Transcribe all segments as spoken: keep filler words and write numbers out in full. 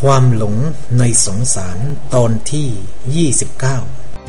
ความหลงในสงสารตอนที่ยี่สิบเก้า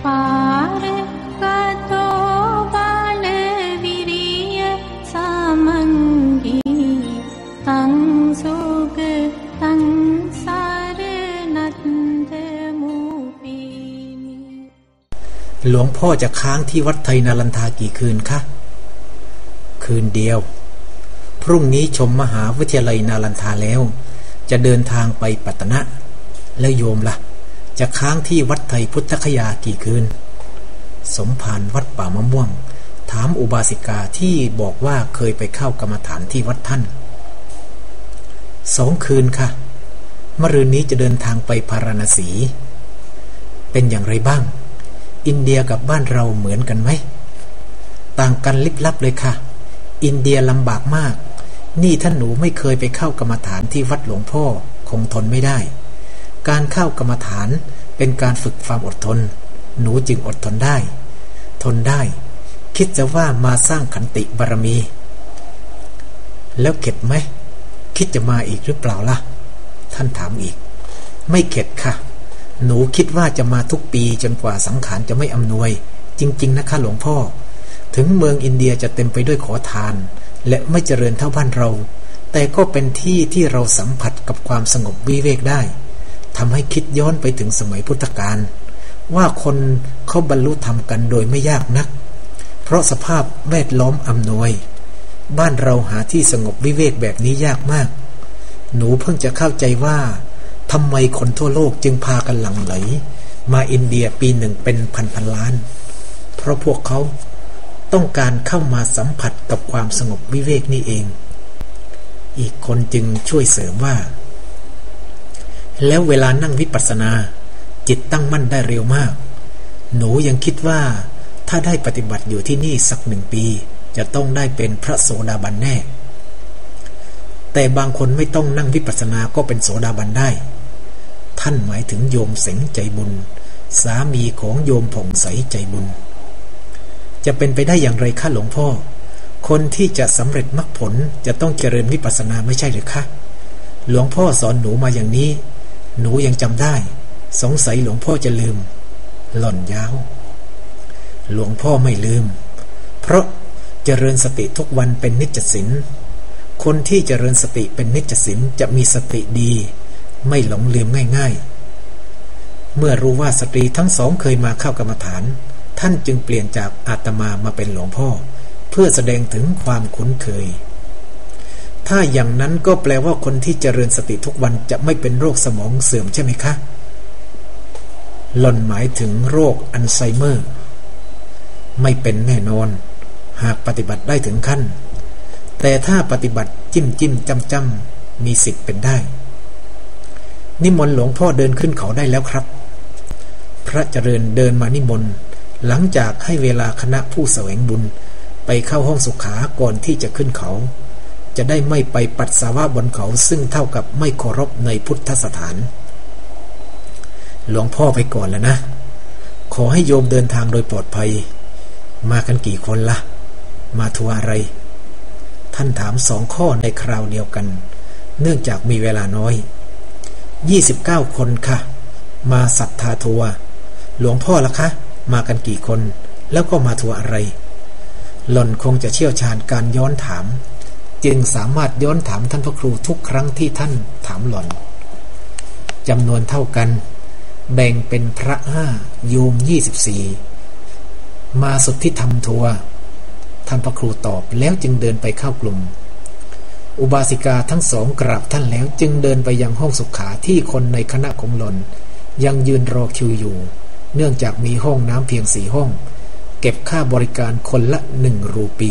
หลวงพ่อจะค้างที่วัดไทยนาลันทากี่คืนคะคืนเดียวพรุ่งนี้ชมมหาวิทยาลัยนาลันทาแล้วจะเดินทางไปปัตตนะแล้วโยมละ่ะจะค้างที่วัดไทยพุทธคยากี่คืนสมภารวัดป่ามะม่วงถามอุบาสิกาที่บอกว่าเคยไปเข้ากรรมฐานที่วัดท่านสองคืนค่ะมะรืนนี้จะเดินทางไปพาราณสีเป็นอย่างไรบ้างอินเดียกับบ้านเราเหมือนกันไหมต่างกันลิบลับเลยค่ะอินเดียลำบากมากนี่ท่านหนูไม่เคยไปเข้ากรรมฐานที่วัดหลวงพ่อคงทนไม่ได้การเข้ากรรมฐานเป็นการฝึกความอดทนหนูจึงอดทนได้ทนได้คิดจะว่ามาสร้างขันติบารมีแล้วเข็ดไหมคิดจะมาอีกหรือเปล่าล่ะท่านถามอีกไม่เข็ดค่ะหนูคิดว่าจะมาทุกปีจนกว่าสังขารจะไม่อำนวยจริงๆนะคะหลวงพ่อถึงเมืองอินเดียจะเต็มไปด้วยขอทานและไม่เจริญเท่าบ้านเราแต่ก็เป็นที่ที่เราสัมผัสกับความสงบวิเวกได้ทำให้คิดย้อนไปถึงสมัยพุทธกาลว่าคนเขาบรรลุธรรมกันโดยไม่ยากนักเพราะสภาพแวดล้อมอำนวยบ้านเราหาที่สงบวิเวกแบบนี้ยากมากหนูเพิ่งจะเข้าใจว่าทำไมคนทั่วโลกจึงพากันหลั่งไหลมาอินเดียปีหนึ่งเป็นพันพันล้านเพราะพวกเขาต้องการเข้ามาสัมผัสกับความสงบวิเวกนี่เองอีกคนจึงช่วยเสริมว่าแล้วเวลานั่งวิปัสสนาจิตตั้งมั่นได้เร็วมากหนูยังคิดว่าถ้าได้ปฏิบัติอยู่ที่นี่สักหนึ่งปีจะต้องได้เป็นพระโสดาบันแน่แต่บางคนไม่ต้องนั่งวิปัสสนาก็เป็นโสดาบันได้ท่านหมายถึงโยมเสงใจบุญสามีของโยมผ่องใสใจบุญจะเป็นไปได้อย่างไรคะหลวงพ่อคนที่จะสำเร็จมรรคผลจะต้องเจริญวิปัสสนาไม่ใช่หรือคะหลวงพ่อสอนหนูมาอย่างนี้หนูยังจำได้สงสัยหลวงพ่อจะลืมหล่อนยาวหลวงพ่อไม่ลืมเพราะเจริญสติทุกวันเป็นนิจศีลคนที่เจริญสติเป็นนิจศีลจะมีสติดีไม่หลงลืมง่ายๆเมื่อรู้ว่าสตรีทั้งสองเคยมาเข้ากรรมฐานท่านจึงเปลี่ยนจากอาตมามาเป็นหลวงพ่อเพื่อแสดงถึงความคุ้นเคยถ้าอย่างนั้นก็แปลว่าคนที่เจริญสติทุกวันจะไม่เป็นโรคสมองเสื่อมใช่ไหมคะหล่อนหมายถึงโรคอัลไซเมอร์ไม่เป็นแน่นอนหากปฏิบัติได้ถึงขั้นแต่ถ้าปฏิบัติจิ้มจิ้มจำจำมีสิทธิ์เป็นได้นิมนต์หลวงพ่อเดินขึ้นเขาได้แล้วครับพระเจริญเดินมานิมนต์หลังจากให้เวลาคณะผู้แสวงบุญไปเข้าห้องสุขาก่อนที่จะขึ้นเขาจะได้ไม่ไปปัสสาวะบนเขาซึ่งเท่ากับไม่เคารพในพุทธสถานหลวงพ่อไปก่อนแล้วนะขอให้โยมเดินทางโดยปลอดภัยมากันกี่คนละ่ะมาทัวร์อะไรท่านถามสองข้อในคราวเดียวกันเนื่องจากมีเวลาน้อยยี่สิบเก้าคนค่ะมาศรัทธาทัวร์หลวงพ่อล่ะคะมากันกี่คนแล้วก็มาทัวร์อะไรหล่อนคงจะเชี่ยวชาญการย้อนถามจึงสามารถย้อนถามท่านพระครูทุกครั้งที่ท่านถามหล่อนจำนวนเท่ากันแบ่งเป็นพระห้าโยมยี่สิบสี่มาสุทธิธรรมทัวร์ท่านพระครูตอบแล้วจึงเดินไปเข้ากลุ่มอุบาสิกาทั้งสองกราบท่านแล้วจึงเดินไปยังห้องสุขาที่คนในคณะของหล่อนยังยืนรอคิวอยู่เนื่องจากมีห้องน้ำเพียงสี่ห้องเก็บค่าบริการคนละหนึ่งรูปี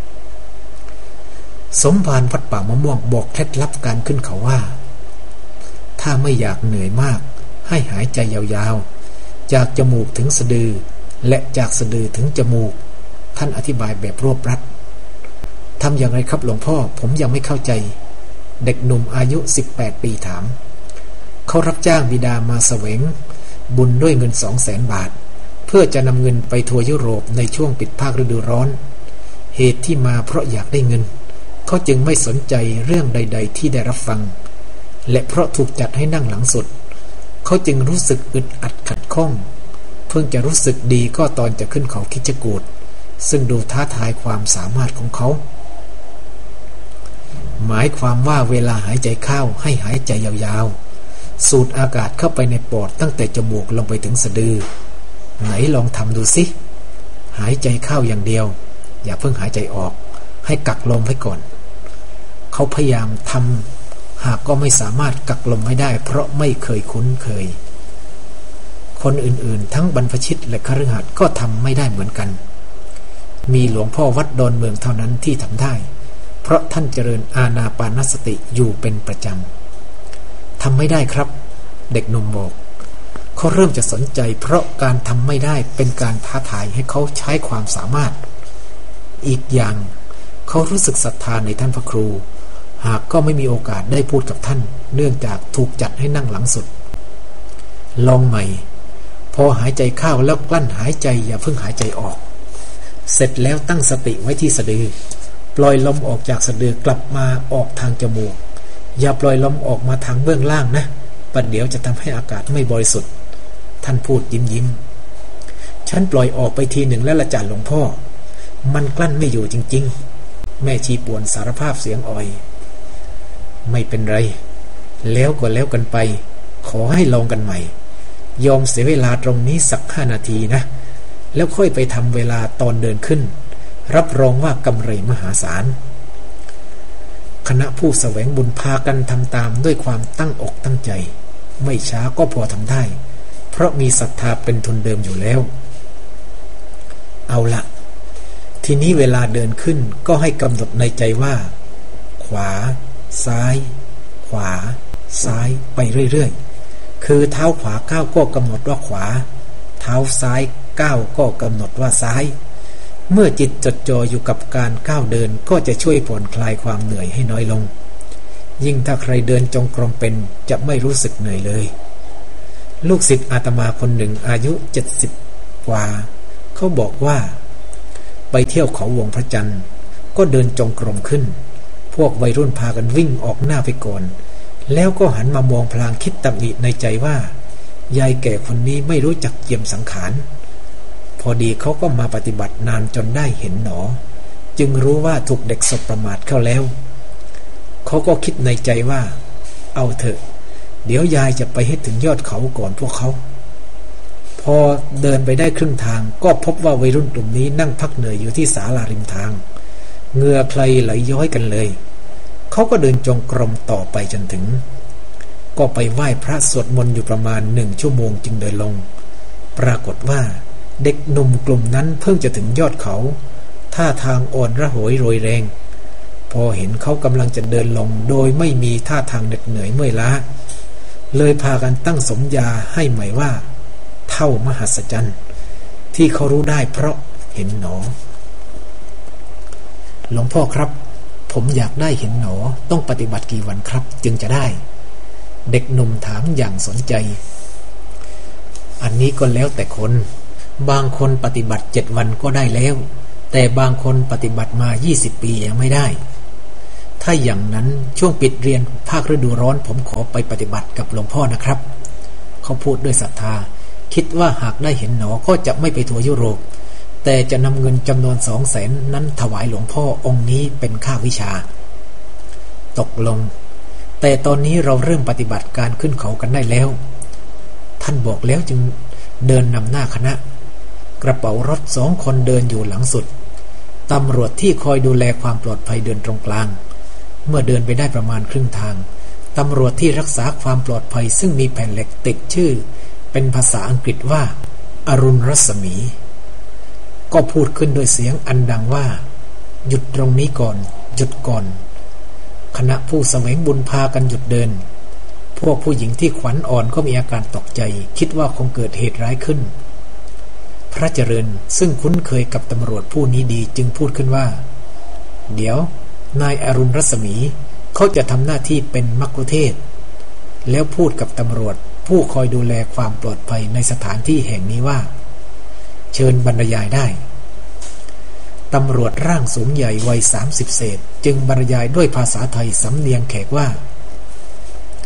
สมภารวัดป่ามะม่วงบอกเคล็ดลับการขึ้นเขาว่าถ้าไม่อยากเหนื่อยมากให้หายใจยาวๆจากจมูกถึงสะดือและจากสะดือถึงจมูกท่านอธิบายแบบรวบรัดทำอย่างไรครับหลวงพ่อผมยังไม่เข้าใจเด็กหนุ่มอายุสิบแปดปีถามเขารับจ้างบิดามาแสวงบุญด้วยเงิน สองแสน บาทเพื่อจะนำเงินไปทัวร์ยุโรปในช่วงปิดภาคฤดูร้อนเหตุที่มาเพราะอยากได้เงินเขาจึงไม่สนใจเรื่องใดๆที่ได้รับฟังและเพราะถูกจัดให้นั่งหลังสุดเขาจึงรู้สึกอึดอัดขัดข้องเพิ่งจะรู้สึกดีก็ตอนจะขึ้นเขาคิชกูฏซึ่งดูท้าทายความสามารถของเขาหมายความว่าเวลาหายใจเข้าให้หายใจยาวๆสูดอากาศเข้าไปในปอดตั้งแต่จมูกลงไปถึงสะดือไหนลองทำดูสิหายใจเข้าอย่างเดียวอย่าเพิ่งหายใจออกให้กักลมไว้ก่อนเขาพยายามทำหากก็ไม่สามารถกักลมไว้ได้เพราะไม่เคยคุ้นเคยคนอื่นๆทั้งบรรพชิตและคฤหัสถ์ก็ทำไม่ได้เหมือนกันมีหลวงพ่อวัดดอนเมืองเท่านั้นที่ทำได้เพราะท่านเจริญอานาปานสติอยู่เป็นประจำทำไม่ได้ครับเด็กหนุ่มบอกเขาเริ่มจะสนใจเพราะการทำไม่ได้เป็นการท้าทายให้เขาใช้ความสามารถอีกอย่างเขารู้สึกศรัทธาในท่านพระครูหากก็ไม่มีโอกาสได้พูดกับท่านเนื่องจากถูกจัดให้นั่งหลังสุดลองใหม่พอหายใจเข้าแล้วกลั้นหายใจอย่าเพิ่งหายใจออกเสร็จแล้วตั้งสติไว้ที่สะดือปล่อยลมออกจากสะดือกลับมาออกทางจมูกอย่าปล่อยลมออกมาทางเบื้องล่างนะประเดี๋ยวจะทำให้อากาศไม่บริสุทธิ์ท่านพูดยิ้มยิ้มฉันปล่อยออกไปทีหนึ่งแล้วละจ่าหลวงพ่อมันกลั้นไม่อยู่จริงๆแม่ชีป่วนสารภาพเสียงอ่อยไม่เป็นไรแล้วก็แล้วกันไปขอให้ลองกันใหม่ยอมเสียเวลาตรงนี้สักห้านาทีนะแล้วค่อยไปทำเวลาตอนเดินขึ้นรับรองว่ากำไรมหาศาลคณะผู้แสวงบุญพากันทำตามด้วยความตั้งอกตั้งใจไม่ช้าก็พอทำได้เพราะมีศรัทธาเป็นทุนเดิมอยู่แล้วเอาละทีนี้เวลาเดินขึ้นก็ให้กำหนดในใจว่าขวาซ้ายขวาซ้ายไปเรื่อยๆคือเท้าขวาก้าวก็กำหนดว่าขวาเท้าซ้ายก้าวก็กำหนดว่าซ้ายเมื่อจิตจดจ่ออยู่กับการก้าวเดินก็จะช่วยผ่อนคลายความเหนื่อยให้น้อยลงยิ่งถ้าใครเดินจงกรมเป็นจะไม่รู้สึกเหนื่อยเลยลูกศิษย์อาตมาคนหนึ่งอายุเจ็ดสิบกว่าเขาบอกว่าไปเที่ยวเขาวงพระจันทร์ก็เดินจงกรมขึ้นพวกวัยรุ่นพากันวิ่งออกหน้าไปก่อนแล้วก็หันมามองพลางคิดตำหนิในใจว่ายายแก่คนนี้ไม่รู้จักเยี่ยมสังขารพอดีเขาก็มาปฏิบัตินานจนได้เห็นหนอจึงรู้ว่าถูกเด็กสบประมาทเข้าแล้วเขาก็คิดในใจว่าเอาเถอะเดี๋ยวยายจะไปให้ถึงยอดเขาก่อนพวกเขาพอเดินไปได้ครึ่งทางก็พบว่าวัยรุ่นกลุ่มนี้นั่งพักเหนื่อยอยู่ที่ศาลาริมทางเหงื่อใครไหลย้อยกันเลยเขาก็เดินจงกรมต่อไปจนถึงก็ไปไหว้พระสวดมนต์อยู่ประมาณหนึ่งชั่วโมงจึงเดินลงปรากฏว่าเด็กหนุ่มกลุ่มนั้นเพิ่งจะถึงยอดเขาท่าทางอ่อนระหยโรยแรงพอเห็นเขากำลังจะเดินลงโดยไม่มีท่าทางเหน็ดเหนื่อยเมื่อยล้าเลยพากันตั้งสมญาให้ใหม่ว่าเท่ามหัศจรรย์ที่เขารู้ได้เพราะเห็นหนอหลวงพ่อครับผมอยากได้เห็นหนอต้องปฏิบัติกี่วันครับจึงจะได้เด็กหนุ่มถามอย่างสนใจอันนี้ก็แล้วแต่คนบางคนปฏิบัติเจ็ดวันก็ได้แล้วแต่บางคนปฏิบัติมายี่สิบปียังไม่ได้ถ้าอย่างนั้นช่วงปิดเรียนภาคฤดูร้อนผมขอไปปฏิบัติกับหลวงพ่อนะครับเขาพูดด้วยศรัทธาคิดว่าหากได้เห็นหนอก็จะไม่ไปทัวร์ยุโรปแต่จะนำเงินจำนวนสองแสนนั้นถวายหลวงพ่อองค์นี้เป็นค่าวิชาตกลงแต่ตอนนี้เราเริ่มปฏิบัติการขึ้นเขากันได้แล้วท่านบอกแล้วจึงเดินนำหน้าคณะกระเป๋ารถสองคนเดินอยู่หลังสุดตำรวจที่คอยดูแลความปลอดภัยเดินตรงกลางเมื่อเดินไปได้ประมาณครึ่งทางตำรวจที่รักษาความปลอดภัยซึ่งมีแผ่นเหล็กติดชื่อเป็นภาษาอังกฤษว่าอรุณรัศมีก็พูดขึ้นด้วยเสียงอันดังว่าหยุดตรงนี้ก่อนหยุดก่อนคณะผู้แสวงบุญพากันหยุดเดินพวกผู้หญิงที่ขวัญอ่อนก็มีอาการตกใจคิดว่าคงเกิดเหตุร้ายขึ้นพระเจริญซึ่งคุ้นเคยกับตำรวจผู้นี้ดีจึงพูดขึ้นว่าเดี๋ยวนายอรุณรัศมีเขาจะทำหน้าที่เป็นมัคคุเทศก์แล้วพูดกับตำรวจผู้คอยดูแลความปลอดภัยในสถานที่แห่งนี้ว่าเชิญบรรยายได้ตำรวจร่างสูงใหญ่วัยสามสิบเศษจึงบรรยายด้วยภาษาไทยสำเนียงแขกว่า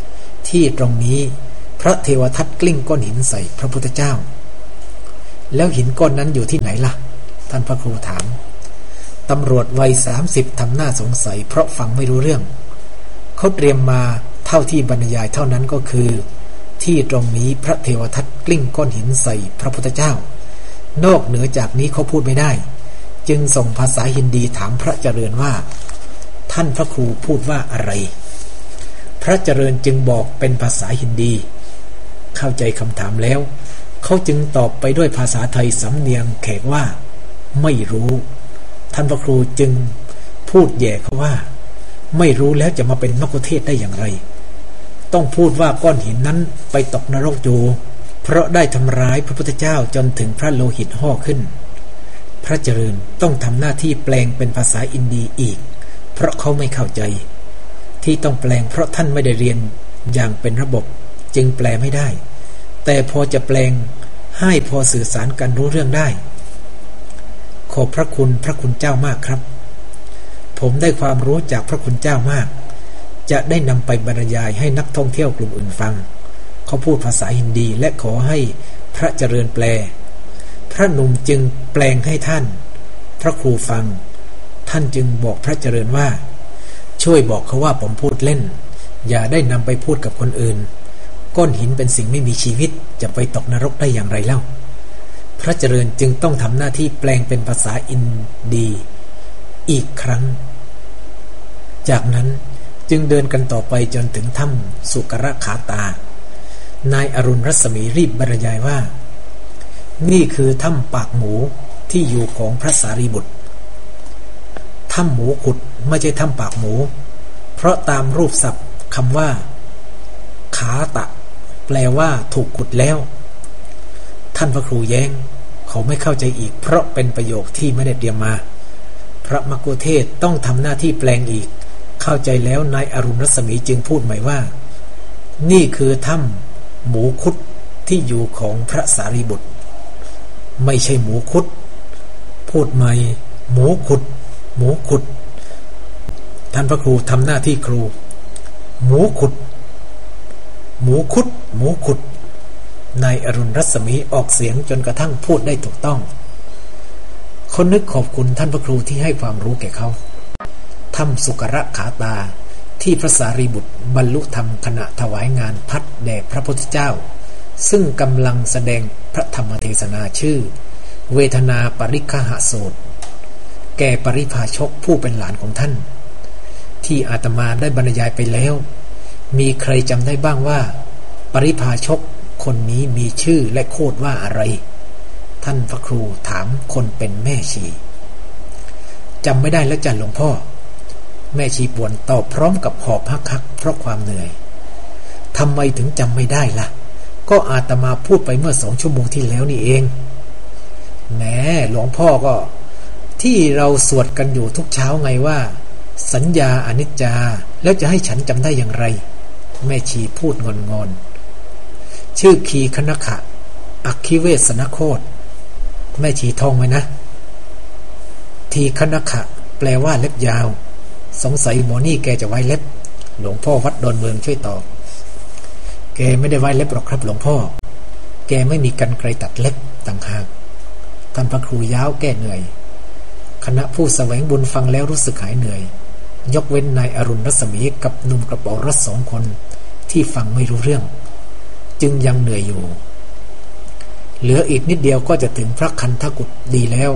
ที่ตรงนี้พระเทวทัตกลิ้งก้อนหินใส่พระพุทธเจ้าแล้วหินก้อนนั้นอยู่ที่ไหนล่ะท่านพระครูถามตำรวจวัยสามสิบทำหน้าสงสัยเพราะฟังไม่รู้เรื่องเขาเตรียมมาเท่าที่บรรยายเท่านั้นก็คือที่ตรงนี้พระเทวทัตกลิ้งก้อนหินใส่พระพุทธเจ้านอกเหนือจากนี้เขาพูดไม่ได้จึงส่งภาษาฮินดีถามพระเจริญว่าท่านพระครูพูดว่าอะไรพระเจริญจึงบอกเป็นภาษาฮินดีเข้าใจคำถามแล้วเขาจึงตอบไปด้วยภาษาไทยสำเนียงแขกว่าไม่รู้ท่านพระครูจึงพูดแย่เขาว่าไม่รู้แล้วจะมาเป็นมัคคุเทศก์ได้อย่างไรต้องพูดว่าก้อนหินนั้นไปตกนรกอยู่เพราะได้ทำร้ายพระพุทธเจ้าจนถึงพระโลหิตห่อขึ้นพระเจริญต้องทำหน้าที่แปลงเป็นภาษาอินเดียอีกเพราะเขาไม่เข้าใจที่ต้องแปลงเพราะท่านไม่ได้เรียนอย่างเป็นระบบจึงแปลไม่ได้แต่พอจะแปลงให้พอสื่อสารกันรู้เรื่องได้ขอบพระคุณพระคุณเจ้ามากครับผมได้ความรู้จากพระคุณเจ้ามากจะได้นำไปบรรยายให้นักท่องเที่ยวกลุ่มอื่นฟังเขาพูดภาษาฮินดีและขอให้พระเจริญแปลพระหนุ่มจึงแปลงให้ท่านพระครูฟังท่านจึงบอกพระเจริญว่าช่วยบอกเขาว่าผมพูดเล่นอย่าได้นำไปพูดกับคนอื่นก้อนหินเป็นสิ่งไม่มีชีวิตจะไปตกนรกได้อย่างไรเล่าพระเจริญจึงต้องทำหน้าที่แปลงเป็นภาษาอินเดียอีกครั้งจากนั้นจึงเดินกันต่อไปจนถึงถ้ำสุกรขาตานายอรุณรัศมีรีบบรรยายว่านี่คือถ้ำปากหมูที่อยู่ของพระสารีบุตรถ้ำหมูขุดไม่ใช่ถ้ำปากหมูเพราะตามรูปศัพท์คำว่าขาตะแปลว่าถูกขุดแล้วท่านพระครูแย้งเขาไม่เข้าใจอีกเพราะเป็นประโยคที่ไม่ได้เตรียมมาพระมัคคุเทศก์ต้องทำหน้าที่แปลงอีกเข้าใจแล้วนายอรุณรัศมีจึงพูดใหม่ว่านี่คือถ้ำหมูคุดที่อยู่ของพระสารีบุตรไม่ใช่หมูคุดพูดใหม่หมูขุดหมูขุดท่านพระครูทำหน้าที่ครูหมูขุดหมูคุดหมูขุดนายอรุณรัศมีออกเสียงจนกระทั่งพูดได้ถูกต้องเขานึกขอบคุณท่านพระครูที่ให้ความรู้แก่เขาถ้ำสุกรขาตาที่พระสารีบุตรบรรลุธรรมขณะถวายงานพัดแด่พระพุทธเจ้าซึ่งกำลังแสดงพระธรรมเทศนาชื่อเวทนาปริคหสูตรแก่ปริภาชกผู้เป็นหลานของท่านที่อาตมาได้บรรยายไปแล้วมีใครจำได้บ้างว่าปริภาชกคนนี้มีชื่อและโคดว่าอะไรท่านพระครูถามคนเป็นแม่ชีจำไม่ได้แล้วจ้ะหลวงพ่อแม่ชีป่วนตอบพร้อมกับหอบฮักๆเพราะความเหนื่อยทำไมถึงจำไม่ได้ล่ะก็อาตมาพูดไปเมื่อสองชั่วโมงที่แล้วนี่เองแหมหลวงพ่อก็ที่เราสวดกันอยู่ทุกเช้าไงว่าสัญญาอนิจจาแล้วจะให้ฉันจำได้อย่างไรแม่ชีพูดงอนๆชื่อคีคณขะอัคคิเวสนโคตแม่ชีท่องไว้นะทีคณขะแปลว่าเล็บยาวสงสัยหมอนี่แกจะไว้เล็บหลวงพ่อวัดดอนเมืองช่วยตอบแกไม่ได้ไว้เล็บหรอกครับหลวงพ่อแกไม่มีกรรไกรตัดเล็บต่างหากท่านพระครูย้าวแก้เหนื่อยคณะผู้แสวงบุญฟังแล้วรู้สึกหายเหนื่อยยกเว้นนายอรุณรัศมีกับหนุ่มกระเป๋ารถสองคนที่ฟังไม่รู้เรื่องจึงยังเหนื่อยอยู่เหลืออีกนิดเดียวก็จะถึงพระคันธกุฎดีแล้ว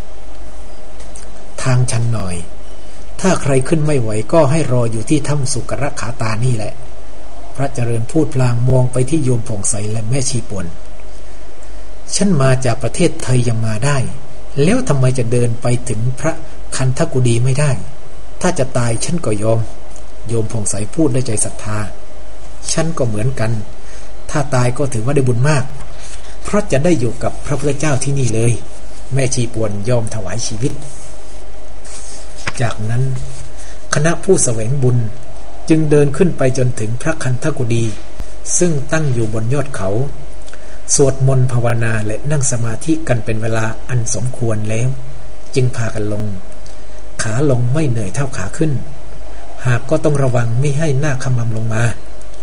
ทางชันหน่อยถ้าใครขึ้นไม่ไหวก็ให้รออยู่ที่ถ้ำสุกรขาตานี่แหละพระเจริญพูดพลางมองไปที่โยมผ่องใสและแม่ชีป่วนฉันมาจากประเทศไทยยังมาได้แล้วทำไมจะเดินไปถึงพระคันธกุฎีไม่ได้ถ้าจะตายฉันก็ยอมโยมผ่องใสพูดด้วยใจศรัทธาฉันก็เหมือนกันถ้าตายก็ถือว่าได้บุญมากเพราะจะได้อยู่กับพระพุทธเจ้าที่นี่เลยแม่ชีป่วนยอมถวายชีวิตจากนั้นคณะผู้แสวงบุญจึงเดินขึ้นไปจนถึงพระคันธกุฎีซึ่งตั้งอยู่บนยอดเขาสวดมนต์ภาวนาและนั่งสมาธิกันเป็นเวลาอันสมควรแล้วจึงพากันลงขาลงไม่เหนื่อยเท่าขาขึ้นหากก็ต้องระวังไม่ให้หน้าขมำลงมา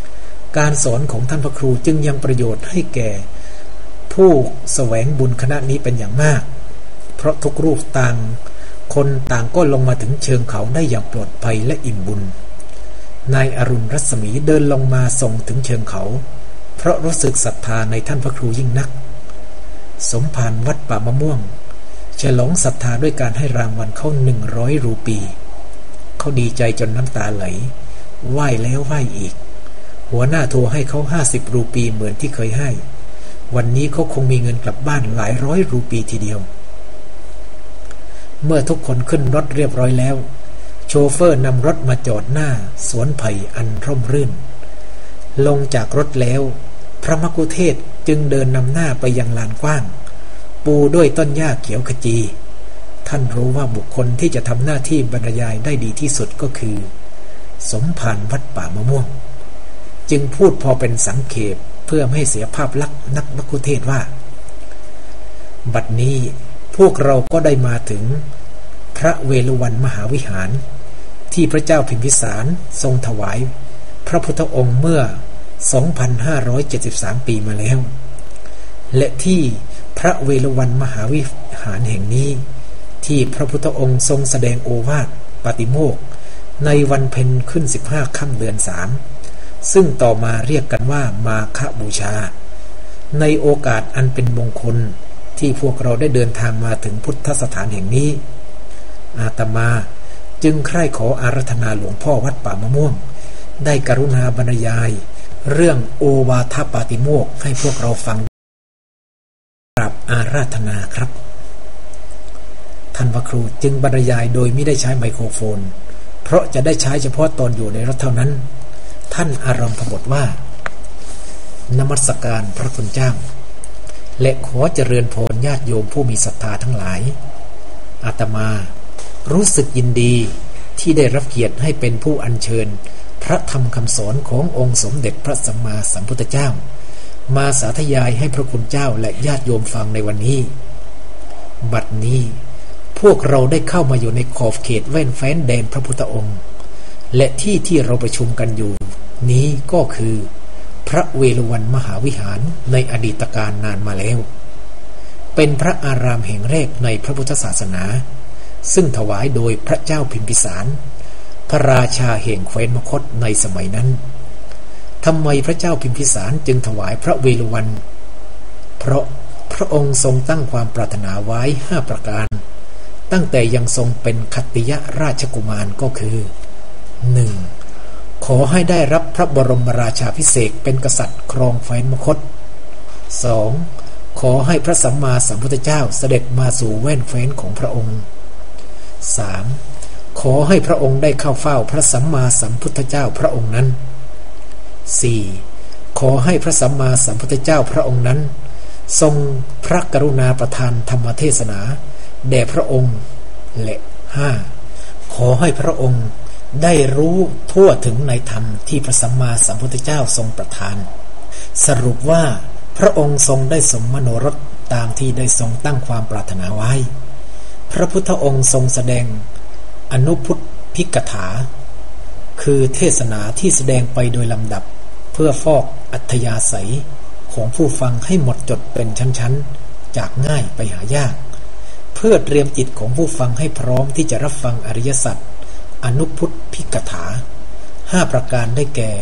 การสอนของท่านพระครูจึงยังประโยชน์ให้แก่ผู้แสวงบุญคณะนี้เป็นอย่างมากเพราะทุกรูปต่างคนต่างก็ลงมาถึงเชิงเขาได้อย่างปลอดภัยและอิ่มบุญนายอรุณรัศมีเดินลงมาส่งถึงเชิงเขาเพราะรู้สึกศรัทธาในท่านพระครูยิ่งนักสมภารวัดป่ามะม่วงฉลองศรัทธาด้วยการให้รางวัลเขาหนึ่งร้อยรูปีเขาดีใจจนน้ำตาไหลไหว้แล้วไหว้อีกหัวหน้าโทรให้เขาห้าสิบรูปีเหมือนที่เคยให้วันนี้เขาคงมีเงินกลับบ้านหลายร้อยรูปีทีเดียวเมื่อทุกคนขึ้นรถเรียบร้อยแล้วโชเฟอร์นำรถมาจอดหน้าสวนไผ่อันร่มรื่นลงจากรถแล้วพระมกุเทศจึงเดินนำหน้าไปยังลานกว้างปูด้วยต้นหญ้าเขียวขจีท่านรู้ว่าบุคคลที่จะทำหน้าที่บรรยายได้ดีที่สุดก็คือสมภารวัดป่ามะม่วงจึงพูดพอเป็นสังเขปเพื่อไม่ให้เสียภาพลักษณ์นักมกุเทศว่าบัดนี้พวกเราก็ได้มาถึงพระเวฬุวันมหาวิหารที่พระเจ้าพิมพิสารทรงถวายพระพุทธองค์เมื่อ สองพันห้าร้อยเจ็ดสิบสาม ปีมาแล้วและที่พระเวฬุวันมหาวิหารแห่งนี้ที่พระพุทธองค์ทรงแสดงโอวาทปาติโมกข์ในวันเพ็ญขึ้นสิบห้าค่ำเดือนสามซึ่งต่อมาเรียกกันว่ามาฆบูชาในโอกาสอันเป็นมงคลที่พวกเราได้เดินทางมาถึงพุทธสถานแห่งนี้อาตมาจึงใคร่ขออาราธนาหลวงพ่อวัดป่ามะม่วงได้กรุณาบรรยายเรื่องโอวาทปาติโมกข์ให้พวกเราฟังกราบอาราธนาครับท่านพระครูจึงบรรยายโดยไม่ได้ใช้ไมโครโฟนเพราะจะได้ใช้เฉพาะตอนอยู่ในรถเท่านั้นท่านอารัมภบทว่านมัสการพระคุณเจ้าและขอเจริญพรญาติโยมผู้มีศรัทธาทั้งหลายอาตมารู้สึกยินดีที่ได้รับเกียรติให้เป็นผู้อัญเชิญพระธรรมคำสอนขององค์สมเด็จพระสัมมาสัมพุทธเจ้ามาสาธยายให้พระคุณเจ้าและญาติโยมฟังในวันนี้บัดนี้พวกเราได้เข้ามาอยู่ในขอบเขตแว่นแฟ้นแดนพระพุทธองค์และที่ที่เราประชุมกันอยู่นี้ก็คือพระเวฬุวันมหาวิหารในอดีตการนานมาแล้วเป็นพระอารามแห่งแรกในพระพุทธศาสนาซึ่งถวายโดยพระเจ้าพิมพิสารพระราชาแห่งแคว้นมคธในสมัยนั้นทำไมพระเจ้าพิมพิสารจึงถวายพระเวฬุวันเพราะพระองค์ทรงตั้งความปรารถนาไว้ห้าประการตั้งแต่ยังทรงเป็นคัตติยราชกุมารก็คือ หนึ่ง. ขอให้ได้รับพระบรมราชาภิเษกเป็นกษัตริย์ครองแคว้นมคธ สอง. ขอให้พระสัมมาสัมพุทธเจ้าเสด็จมาสู่แว่นแคว้นของพระองค์ สาม. ขอให้พระองค์ได้เข้าเฝ้าพระสัมมาสัมพุทธเจ้าพระองค์นั้น สี่. ขอให้พระสัมมาสัมพุทธเจ้าพระองค์นั้นทรงพระกรุณาประทานธรรมเทศนาแด่พระองค์และ ห้า. ขอให้พระองค์ได้รู้ทั่วถึงในธรรมที่พระสัมมาสัมพุทธเจ้าทรงประทานสรุปว่าพระองค์ทรงได้สมมโนรสตามที่ได้ทรงตั้งความปรารถนาไว้พระพุทธองค์ทรงแสดงอนุพุทธิกถาคือเทศนาที่แสดงไปโดยลำดับเพื่อฟอกอัธยาศัยของผู้ฟังให้หมดจดเป็นชั้นๆจากง่ายไปหายากเพื่อเตรียมจิตของผู้ฟังให้พร้อมที่จะรับฟังอริยสัจอนุพุทธิกถาห้าประการได้แก่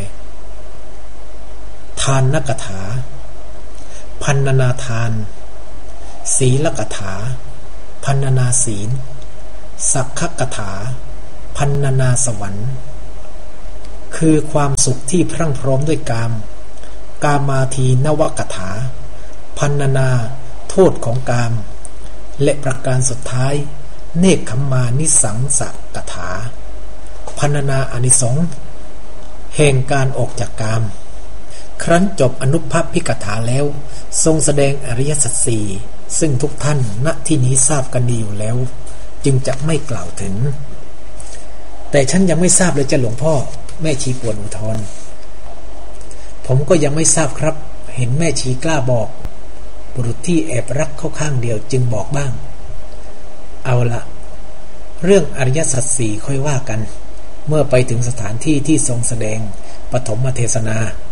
ทานกถาพันนาทานศีลกถาพันนาศีลสักขกถาพันนาสวรรค์คือความสุขที่พรั่งพร้อมด้วยกามกามาทีนวกถาพันนาโทษของกามและประการสุดท้ายเนกขัมมานิสังสกถาพันนาอานิสงส์แห่งการออกจากกามครั้นจบอนุภาพิกถาแล้วทรงแสดงอริยสัจสี่ซึ่งทุกท่านณที่นี้ทราบกันดีอยู่แล้วจึงจะไม่กล่าวถึงแต่ฉันยังไม่ทราบเลยจ้ะหลวงพ่อแม่ชีปวดอุทธรผมก็ยังไม่ทราบครับเห็นแม่ชีกล้าบอกบุรุษที่แอบรักเขาข้างเดียวจึงบอกบ้างเอาละเรื่องอริยสัจสี่ค่อยว่ากันเมื่อไปถึงสถานที่ที่ทรงแสดงปฐมเทศนา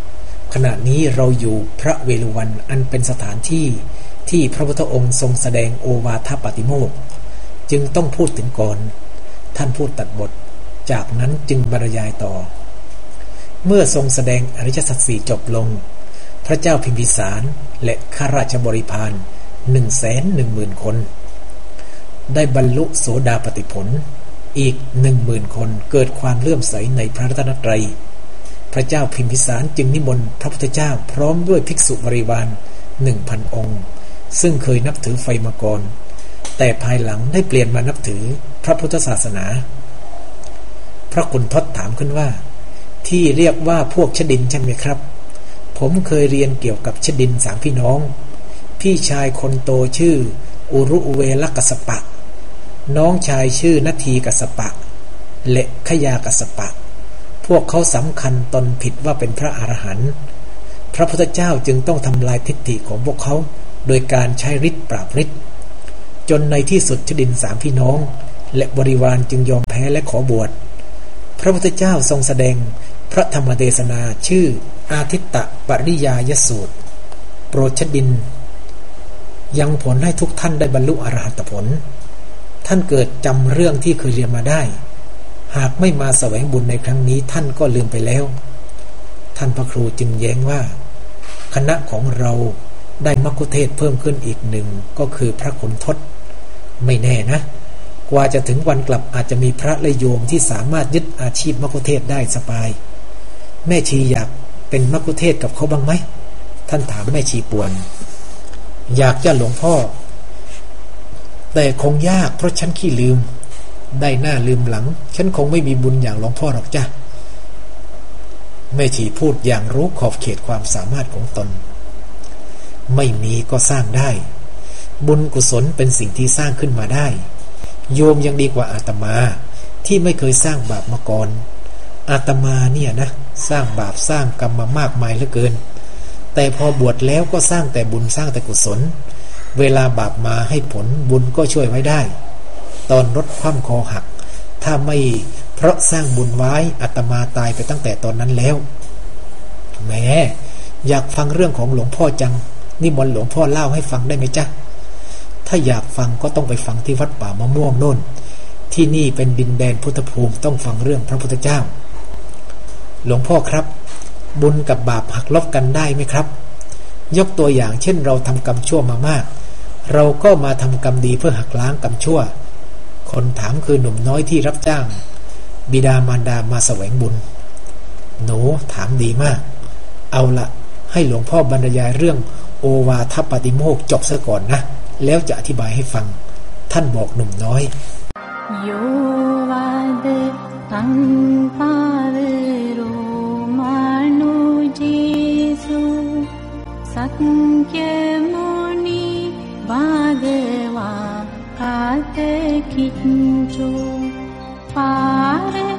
ขณะนี้เราอยู่พระเวฬุวันอันเป็นสถานที่ที่พระพุทธองค์ทรงแสดงโอวาทปาติโมกข์จึงต้องพูดถึงก่อนท่านพูดตัดบทจากนั้นจึงบรรยายต่อเมื่อทรงแสดงอริยสัจสี่จบลงพระเจ้าพิมพิสารและข้าราชบริพารหนึ่งแสนหนึ่งหมื่นคนได้บรรลุโสดาปัตติผลอีกหนึ่งหมื่นคนเกิดความเลื่อมใสในพระรัตนตรัยพระเจ้าพิมพิสารจึงนิมนต์พระพุทธเจ้าพร้อมด้วยภิกษุบริวารหนึ่งพันองค์ซึ่งเคยนับถือไฟมาก่อนแต่ภายหลังได้เปลี่ยนมานับถือพระพุทธศาสนาพระคุณทศถามขึ้นว่าที่เรียกว่าพวกชดินใช่ไหมครับผมเคยเรียนเกี่ยวกับชดินสามพี่น้องพี่ชายคนโตชื่ออุรุเวลกัสสปะน้องชายชื่อนาทีกัสสปะและขยากัสสปะพวกเขาสำคัญตนผิดว่าเป็นพระอรหันต์พระพุทธเจ้าจึงต้องทำลายทิฏฐิของพวกเขาโดยการใช้ฤทธิ์ปราบฤทธิ์จนในที่สุดชดินสามพี่น้องและบริวารจึงยอมแพ้และขอบวชพระพุทธเจ้าทรงแสดงพระธรรมเทศนาชื่ออาทิตตปริยายสูตรโปรดชดินยังผลให้ทุกท่านได้บรรลุอรหัตผลท่านเกิดจำเรื่องที่เคยเรียนมาได้หากไม่มาแสวงบุญในครั้งนี้ท่านก็ลืมไปแล้วท่านพระครูจึงแย้งว่าคณะของเราได้มัคคุเทศก์เพิ่มขึ้นอีกหนึ่งก็คือพระขุนทศไม่แน่นะกว่าจะถึงวันกลับอาจจะมีพระและโยมที่สามารถยึดอาชีพมัคคุเทศก์ได้สบายแม่ชีอยากเป็นมัคคุเทศก์กับเขาบ้างไหมท่านถามแม่ชีป่วนอยากจะหลวงพ่อแต่คงยากเพราะฉันขี้ลืมได้หน้าลืมหลังฉันคงไม่มีบุญอย่างหลวงพ่อหรอกจ้ะแม่ชีพูดอย่างรู้ขอบเขตความสามารถของตนไม่มีก็สร้างได้บุญกุศลเป็นสิ่งที่สร้างขึ้นมาได้โยมยังดีกว่าอาตมาที่ไม่เคยสร้างบาปมาก่อนอาตมาเนี่ยนะสร้างบาปสร้างกรรมมามากมายเหลือเกินแต่พอบวชแล้วก็สร้างแต่บุญสร้างแต่กุศลเวลาบาปมาให้ผลบุญก็ช่วยไว้ได้ตอนรถคว่ำคอหักถ้าไม่เพราะสร้างบุญไว้อาตมาตายไปตั้งแต่ตอนนั้นแล้วแหมอยากฟังเรื่องของหลวงพ่อจังนิมนต์หลวงพ่อเล่าให้ฟังได้ไหมจ๊ะถ้าอยากฟังก็ต้องไปฟังที่วัดป่ามะม่วงโน่นที่นี่เป็นดินแดนพุทธภูมิต้องฟังเรื่องพระพุทธเจ้าหลวงพ่อครับบุญกับบาปหักลบกันได้ไหมครับยกตัวอย่างเช่นเราทำกรรมชั่วมามากเราก็มาทำกรรมดีเพื่อหักล้างกรรมชั่วคนถามคือหนุ่มน้อยที่รับจ้างบิดามารดามาแสวงบุญหนูถามดีมากเอาละให้หลวงพ่อบรรยายเรื่องโอวาทปาติโมกข์จบซะก่อนนะแล้วจะอธิบายให้ฟังท่านบอกหนุ่มน้อยโยวาเดตังปาเรโรมานุจิสุสักเกโมนีบาเกวาคาเตคินโจปาเร